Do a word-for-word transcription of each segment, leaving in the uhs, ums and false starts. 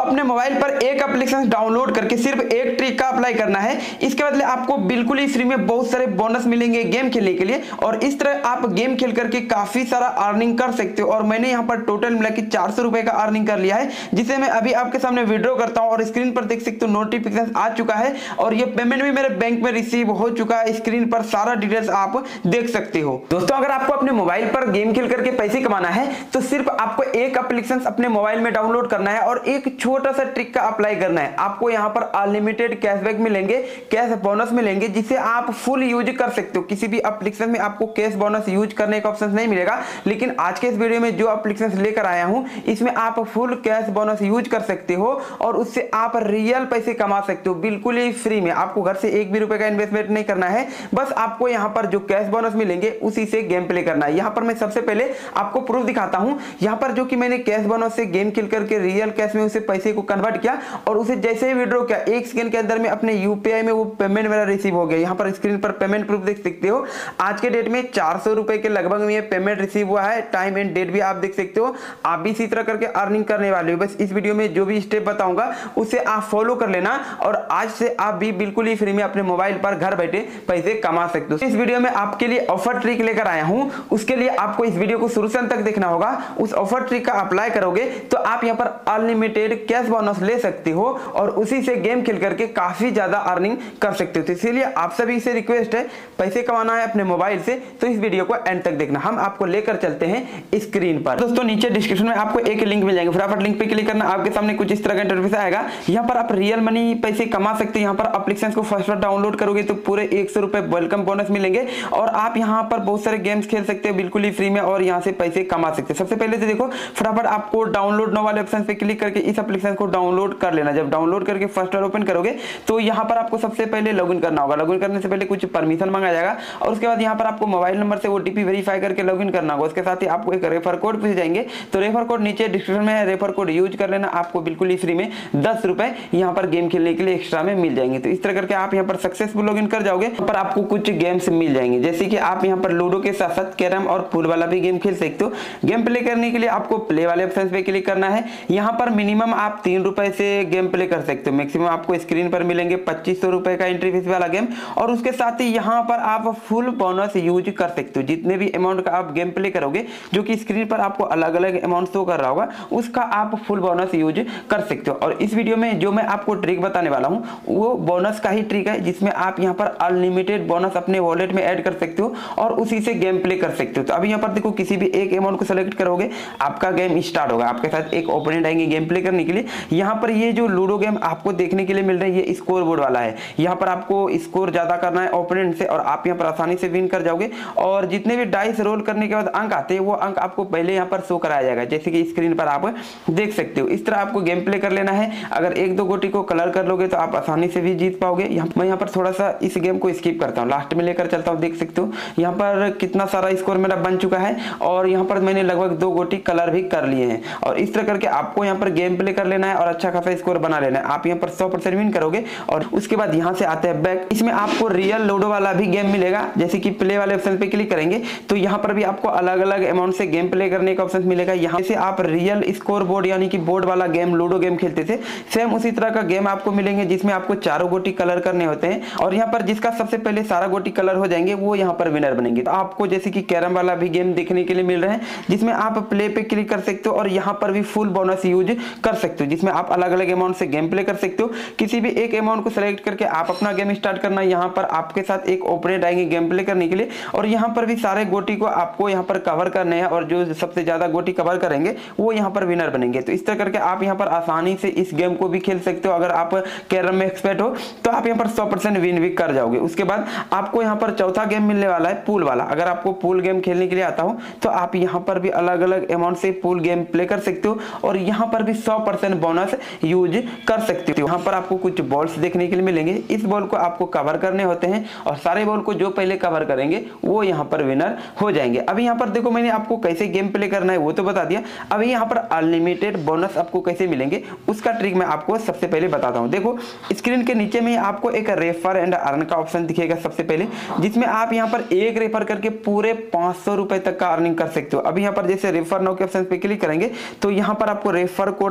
अपने मोबाइल पर एक एप्लीकेशन डाउनलोड करके सिर्फ एक ट्रिक का अप्लाई करना है। इसके बदले आपको बिल्कुल ही फ्री में बहुत सारे बोनस मिलेंगे गेम खेलने के लिए, और इस तरह आप गेम खेल करके काफी सारा अर्निंग कर सकते हो। और मैंने यहाँ पर टोटल मिला के चार सौ रुपए का अर्निंग कर लिया है, जिसे मैं अभी आपके सामने विड्रॉ करता हूँ। और स्क्रीन पर देख सकते हो नोटिफिकेशन आ चुका है और ये पेमेंट भी मेरे बैंक में रिसीव हो चुका है। स्क्रीन पर सारा डिटेल्स आप देख सकते हो। दोस्तों, अगर आपको अपने मोबाइल पर गेम खेल करके पैसे कमाना है तो सिर्फ आपको एक एप्लीकेशन अपने मोबाइल में डाउनलोड करना है और एक छोटा सा ट्रिक का अप्लाई करना है। आपको यहाँ पर अनलिमिटेड कैशबैक मिलेंगे, कैश बोनस मिलेंगे, जिसे आप फुल यूज कर सकते हो। किसी भी एप्लीकेशन में आपको कैश बोनस यूज करने का ऑप्शन नहीं मिलेगा, लेकिन आज के इस वीडियो में जो एप्लीकेशन लेकर आया हूं इसमें आप फुल कैश बोनस यूज कर सकते हो और उससे आप रियल पैसे कमा सकते हो बिल्कुल ही फ्री में। आपको घर से एक भी रुपए का इन्वेस्टमेंट नहीं करना है, बस आपको यहाँ पर जो कैश बोनस मिलेंगे उसी से गेम प्ले करना है। यहाँ पर मैं सबसे पहले आपको प्रूफ दिखाता हूँ। यहाँ पर जो कि मैंने कैश बोनस से गेम खेल करके रियल कैश में उसे पैसे को कन्वर्ट किया और उसे जैसे ही विड्रॉ किया एक सेकंड के अंदर में अपने यूपीआई में वो पेमेंट मेरा रिसीव हो गया। यहाँ पर स्क्रीन पर पेमेंट प्रूफ देख सकते हो। आज के डेट में चार सौ रुपए के लगभग में ये पेमेंट रिसीव हुआ है। टाइम एंड डेट भी आप देख सकते हो। आप भी इसी तरह करके अर्निंग करने वाले हो। बस इस वीडियो में जो भी स्टेप बताऊंगा उसे आप फॉलो कर लेना और आज से आप भी बिल्कुल ही फ्री में अपने मोबाइल पर घर बैठे पैसे कमा सकते हो। इस वीडियो में आपके लिए ऑफर ट्रिक लेकर आया हूं, उसके लिए आपको इस वीडियो को शुरू से अंत तक देखना होगा। उस ऑफर ट्रिक का अप्लाई करोगे तो आप यहाँ पर अनलिमिटेड कैश बोनस ले सकते हो और उसी से गेम खेल करके काफी ज्यादा अर्निंग कर सकते हो। तो इसीलिए आप सभी से रिक्वेस्ट है, पैसे कमाना है अपने मोबाइल से तो इस वीडियो को एंड तक देखना। हम आपको लेकर चलते हैं स्क्रीन पर। दोस्तों, नीचे डिस्क्रिप्शन में आपको एक लिंक मिल जाएगा, फटाफट लिंक पे क्लिक करना। आपके सामने कुछ इस तरह का इंटरफेस आएगा। यहाँ पर आप रियल मनी पैसे कमा सकते हैं। यहाँ पर एप्लीकेशन को फर्स्ट बार डाउनलोड करोगे तो पूरे एक सौ रुपए वेलकम बोनस मिलेंगे और आप यहाँ पर बहुत सारे गेम्स खेल सकते हैं बिल्कुल ही फ्री में और यहाँ से पैसे कमा सकते हैं। सबसे पहले तो देखो, फटाफट आपको डाउनलोड नो वाले ऑप्शन पे क्लिक करके इस एप्लीकेशन को डाउनलोड कर लेना। जब डाउनलोड करके फर्स्ट बार ओपन करोगे तो यहाँ पर आपको सबसे पहले लॉगिन करना होगा। लॉगिन करने से पहले कुछ परमिशन मांगा जाएगा और उसके बाद यहाँ पर आपको मोबाइल नंबर से ओटीपी वेरीफाई करके लॉगिन करना होगा। उसके साथ ही आपको एक रेफर कोड पूछे जाएंगे, तो रेफर कोड नीचे डिस्क्रिप्शन में है, रेफर कोड यूज कर लेना। आपको बिल्कुल ही फ्री में दस रुपए यहाँ पर गेम खेलने के लिए एक्स्ट्रा में मिल जाएंगे। तो इस तरह करके आप यहाँ पर सक्सेसफुल लॉगिन कर जाओगे। यहाँ पर आपको कुछ गेम्स मिल जाएंगे, जैसे कि आप यहाँ पर लूडो के साथ साथ कैरम और पूल वाला भी गेम खेल सकते हो। गेम प्ले करने के लिए आपको प्ले वाले ऑप्शन पे क्लिक करना है। यहाँ पर मिनिमम आप तीन रुपए से गेम प्ले कर सकते हो। मैक्सिमम आपको स्क्रीन पर मिलेंगे पच्चीस सौ रुपए का एंट्री फीस वाला गेम और उसके साथ ही यहाँ पर आप फुल बोनस यूज कर सकते हो। जितने भी अमाउंट का आप गेम प्ले करोगे, जो कि स्क्रीन पर आपको अलग अलग अमाउंट शो कर रहा होगा, उसका आप फुल बोनस यूज कर सकते हो। और इस वीडियो में जो मैं आपको ट्रिक बताने वाला हूँ वो बोनस का ही ट्रिक है, जिसमें आप यहाँ पर अनलिमिटेड बोनस अपने वॉलेट में ऐड कर सकते हो और उसी से गेम प्ले कर सकते हो। तो अभी यहाँ पर देखो, किसी भी एक अमाउंट को सेलेक्ट करोगे, आपका गेम स्टार्ट होगा। आपके साथ एक ओपोनेंट आएंगे गेम प्ले करने के लिए। यहाँ पर ये जो लूडो गेम आपको देखने के लिए मिल रहा है, ये स्कोर बोर्ड वाला है। यहाँ पर आपको स्कोर ज्यादा करना है ओपोनेंट से और आप यहाँ पर आसानी से विन कर जाओगे। और जितने भी डाइस रोल करने के बाद अंक आते हैं वो अंक आपको पहले यहाँ पर शो कराया जाएगा, जैसे कि स्क्रीन पर आप देख सकते हो। इस तरह आपको गेम प्ले कर लेना है। अगर एक दो गोटी को कलर कर लोगे तो आप आसानी से भी जीत पाओगे। मैं यहाँ पर थोड़ा सा इस गेम को स्किप करता हूँ, लास्ट में लेकर चलता हूँ। देख सकते हो यहाँ पर कितना सारा स्कोर मेरा बन चुका है और यहाँ पर मैंने लगभग दो गोटी कलर भी कर लिए हैं। और इस तरह करके आपको यहाँ पर गेम प्ले कर लेना है और अच्छा खासा स्कोर बना लेना है। आप यहाँ पर सौ परसेंट विन करोगे और उसके बाद यहाँ से आते हैं बैक। इसमें आपको रियल लूडो वाला भी गेम मिलेगा, जैसे कि प्ले वाले ऑप्शन पे क्लिक करेंगे तो यहाँ पर भी आपको अलग अलग अमाउंट से गेम प्ले करने का ऑप्शन मिलेगा। यहाँ से आप रियल स्कोर बोर्ड यानी कि बोर्ड वाला गेम लूडो गेम खेलते थे, सेम उसी तरह का गेम आपको मिलेंगे, जिसमें आपको चारों गोटी कलर करने होते हैं और यहाँ पर जिसका सबसे पहले सारा गोटी कलर हो जाएंगे वो यहाँ पर विनर बनेंगे। तो आपको जैसे कि कैरम वाला भी गेम देखने के लिए मिल रहे हैं, जिसमें आप प्ले पे क्लिक कर सकते हो और यहाँ पर भी फुल बोनस यूज कर सकते हो, जिसमें आप अलग अलग अमाउंट से गेम प्ले कर सकते हो। किसी भी एक अमाउंट को सिलेक्ट करके आप अपना गेम स्टार्ट करना। यहाँ पर आपके साथ एक ओपोनेंट आएंगे गेम प्ले करने के लिए और यहाँ पर भी सारे गोटी को आपको यहाँ पर कवर करने हैं और जो सबसे ज्यादा गोटी कवर करेंगे वो यहाँ पर विनर बनेंगे। तो इस तरह करके आप यहाँ पर आसानी से इस गेम को भी खेल सकते हो। अगर आप कैरम में एक्सपर्ट हो तो आप यहाँ पर सौ परसेंट विन भी कर जाओगे। उसके बाद आपको यहाँ पर चौथा गेम मिलने वाला है पूल वाला। अगर आपको पूल गेम खेलने के लिए आता हो तो आप यहाँ पर भी अलग अलग अमाउंट से पूल गेम प्ले कर सकते हो और यहाँ पर भी सौ परसेंट बोनस यूज कर सकते हो। यहाँ पर आपको कुछ बॉल्स देखने के लिए मिलेंगे। इस बॉल को आपको कवर करने होते हैं और सारे बॉल को जो पहले कवर करेंगे वो यहाँ पर विनर हो जाएंगे। अभी यहाँ पर देखो, मैंने आपको कैसे गेम प्ले करना है वो तो बता दिया। अभी यहाँ पर अनलिमिटेड बोनस आपको कैसे मिलेंगे उसका ट्रिक मैं आपको सबसे पहले बताता हूँ। देखो, स्क्रीन के नीचे में आपको एक रेफर एंड अर्न का ऑप्शन दिखेगा सबसे पहले, जिसमें आप यहाँ पर एक रेफर करके पूरे पांच सौ रुपए तक का अर्निंग कर सकते हो। अभी यहाँ पर जैसे रेफर नाउ के ऑप्शन पे क्लिक करेंगे तो यहाँ पर आपको रेफर कोड देखने के लिए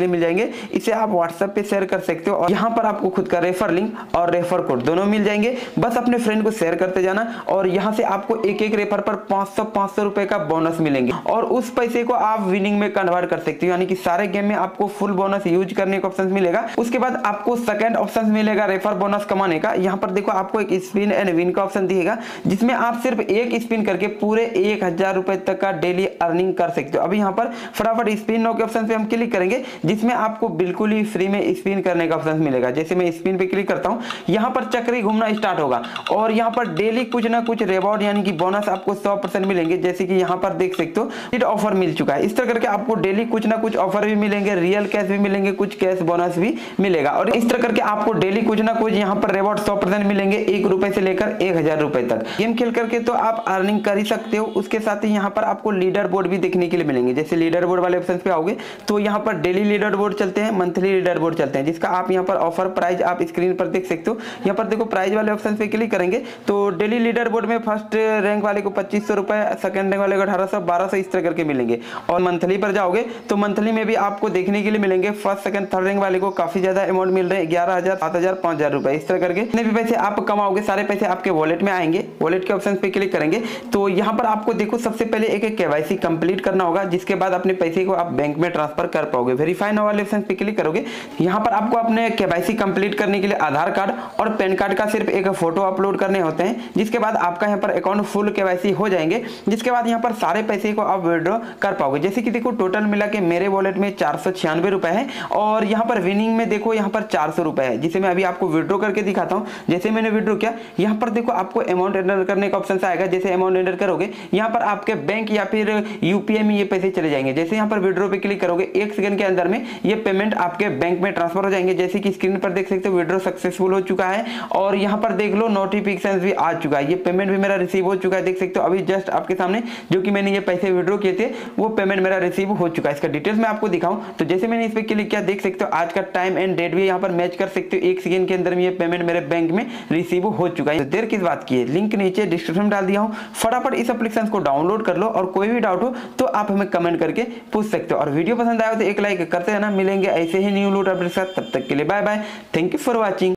मिल जाएंगे, इसे आप व्हाट्सएप पे शेयर कर सकते हो और यहाँ पर आपको खुद का रेफर लिंक और रेफर कोड दोनों मिल जाएंगे। बस अपने फ्रेंड को शेयर करते जाना और यहाँ से आपको एक एक रेफर पर पाँच सौ पाँच सौ रुपए का बोनस मिलेंगे और उस पैसे को आप विनिंग में कन्वर्ट कर सकते हो, यानी कि सारे गेम में आपको फुल बोनस यूज करने का ऑप्शन मिलेगा। उसके बाद आपको सेकंड ऑप्शन मिलेगा रेफर बोनस कमाने का। यहाँ पर देखो आपको एक स्पिन एंड विन का ऑप्शन दिखेगा, जिसमें आप सिर्फ एक स्पिन करके पूरे एक हजार रुपए तक का डेली अर्निंग कर सकते हो। अभी यहाँ पर फटाफट स्पिन नो के ऑप्शन पे हम क्लिक करेंगे, जिसमें आपको बिल्कुल ही फ्री में स्पिन करने का ऑप्शन मिलेगा। जैसे मैं स्पिन पे क्लिक करता हूँ, यहाँ पर चक्री घूमना स्टार्ट होगा और यहाँ पर डेली कुछ ना कुछ रिवॉर्ड यानी कि बोनस आपको सौ परसेंट मिलेंगे। जैसे कि यहाँ पर देख सकते हो हिट ऑफर मिल चुका है। इस तरह करके आपको डेली कुछ ना कुछ ऑफर भी मिलेंगे, रियल कैश भी मिलेंगे, कुछ कैश बोनस भी मिलेगा और इस तरह करके आपको डेली कुछ ना कुछ यहाँ पर रिवॉर्ड सौ परसेंट मिलेंगे, एक रुपए से लेकर एक हजार रुपए तक। गेम खेल करके तो आप अर्निंग कर ही सकते हो। उसके साथ ही यहाँ पर आपको लीडर बोर्ड भी देखने के लिए मिलेंगे। जैसे लीडर बोर्ड वाले ऑप्शन पे आओगे तो यहाँ पर डेली लीडर बोर्ड चलते हैं, मंथली लीडर बोर्ड चलते हैं, जिसका आप यहाँ पर ऑफर प्राइस आप स्क्रीन पर देख सकते हो। यहाँ पर देखो प्राइस वाले ऑप्शन पे क्लिक करेंगे तो डेली लीडर बोर्ड में फर्स्ट रैंक वाले को पच्चीस सौ रुपए, सेकंड रैंक वाले को अठारह सौ, बारह सौ इस तरह करके मिलेंगे। और मंथली पर जाओगे तो मंथली में भी आपको देखने के लिए मिलेंगे फर्स्ट सेकंड थर्ड रैंक वाले को काफी ज्यादा अमाउंट मिल रहे हैं, ग्यारह हजार, सात हजार, पांच हजार रुपए इस तरह करके। जितने भी पैसे आप कमाओगे सारे पैसे आपके वॉलेट में आएंगे। वॉलेट के ऑप्शन पे क्लिक करेंगे तो यहाँ पर आपको देखो सबसे पहले एक एक केवाईसी कंप्लीट करना होगा, जिसके बाद अपने पैसे को आप बैंक में ट्रांसफर कर पाओगे। वेरीफाई नाउ वाले ऑप्शन पे क्लिक करोगे, यहाँ पर आपको अपने केवाईसी कंप्लीट करने के लिए आधार कार्ड और पैन कार्ड का सिर्फ एक फोटो अपलोड करने होते हैं, जिसके बाद आपका यहाँ पर अकाउंट फुल केवाईसी हो जाएंगे। जिसके बाद यहाँ पर सारे पैसे को आप विड्रॉ कर पाओगे। जैसे कि देखो टोटल मिला के मेरे वॉलेट में चार सौ छियानवे रुपए है और यहाँ पर विनिंग में देखो यहाँ पर चार सौ रुपए है, जिसे मैं अभी आपको विड्रॉ करके दिखाता हूँ। जैसे मैंने विड्रॉ किया, यहाँ पर देखो आपको अमाउंट एंटर करने का ऑप्शन आएगा। जैसे अमाउंट एंटर करोगे यहाँ पर आपके बैंक या फिर यूपीआई में ये पैसे चले जाएंगे। जैसे यहाँ पर विड्रॉ पे क्लिक करोगे एक सेकंड के अंदर में ये पेमेंट आपके बैंक में ट्रांसफर हो जाएंगे। जैसे कि स्क्रीन पर देख सकते हो विड्रॉ सक्सेसफुल हो चुका है और यहाँ पर देख लो नोटिफिकेशन भी आ चुका है, ये पेमेंट भी मेरा रिसीव हो चुका है। देख सकते हो अभी जस्ट आपके सामने जो कि मैंने ये पैसे विड्रॉ किए थे वो पेमेंट मेरा रिसीव हो चुका है। इसका डिटेल्स मैं आपको दिखाऊं तो जैसे मैंने इस पे क्लिक किया देख सकते हो आज का टाइम एंड डेट भी यहाँ पर मैच कर सकते हो। एक सेकंड के अंदर में ये पेमेंट मेरे बैंक में रिसीव हो चुका है। तो देर किस बात की है, लिंक नीचे डिस्क्रिप्शन में डाल दिया हूँ, फटाफट इस एप्लीकेशन को डाउनलोड कर लो और कोई भी डाउट हो तो आप हमें कमेंट करके पूछ सकते हो। और वीडियो पसंद आया तो एक लाइक करते रहना। मिलेंगे ऐसे ही न्यू लूट अपडेट के साथ, तब तक के लिए bye bye, thank you for watching.